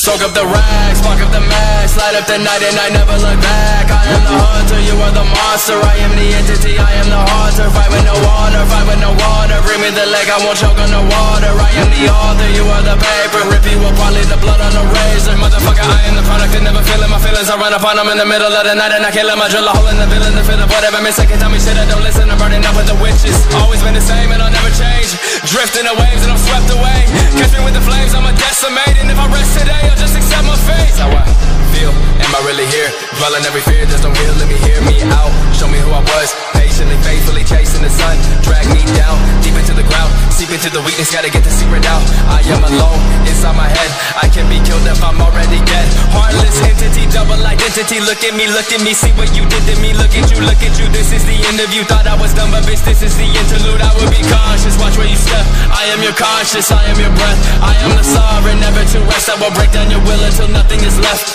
Soak up the rags, spark up the max, light up the night and I never look back. I am the hunter, you are the monster. I am the entity, I am the haunter. Fight with no water, fight with no water. Bring me the leg, I won't choke on the water. I am the author, you are the paper. Rip you apart, leave the blood on the razor. Motherfucker, I am the product and never feeling my feelings. I run upon them in the middle of the night and I kill them. I drill a hole in the villain to fill up whatever miss. I can tell me shit, I don't listen. I'm burning up with the witches. Always been the same and I'll never change. Drifting the waves and I'm swept away. Catch me with the flames, I'ma decimate. And if I rest today, I'll just accept my fate. How I feel, am I really here? Dwelling every fear, there's no real, let me hear me out. Show me who I was, patiently, faithfully chasing the sun. Drag me down, deep into the ground. Seep into the weakness, gotta get the secret out. I am alone, inside my head. I can be killed if I'm already dead. Heartless entity, double identity. Look at me, see what you did to me. Look at you, this is the end of you. Thought I was done, but bitch, this is the interlude. I will be cautious, watch where you step. I am your conscience, I am your breath. I am the sovereign, never to rest. I will break down your will until nothing is left.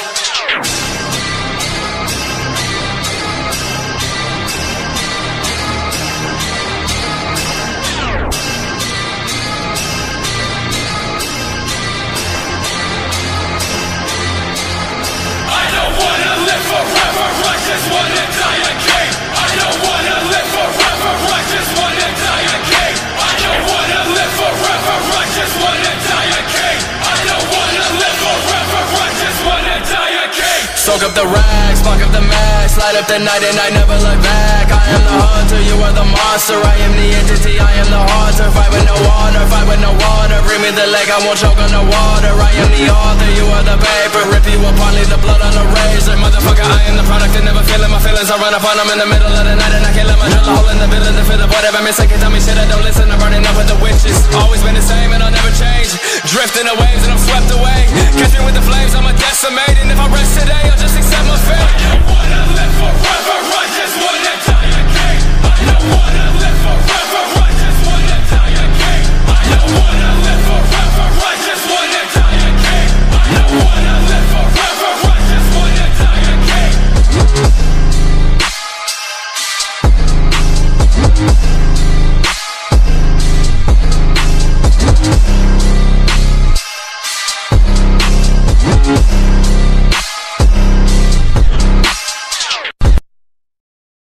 Soak up the rags, spark up the max, light up the night and I never look back. I am the hunter, you are the monster. I am the entity, I am the haunter. Fight with no water, fight with no water. Bring me the leg, I won't choke on the water. I am the author, you are the paper. Rip you apart, leave the blood on the razor. Motherfucker, I am the product and never feeling my feelings. I run upon them in the middle of the night and I kill them. I drill a hole in the villain to fill up whatever miss. I can tell me shit, I don't listen. I'm burning up with the witches. Always been the same and I'll never change. Drifting the waves and I'm swept away. Catch me with the flames, I'm a death.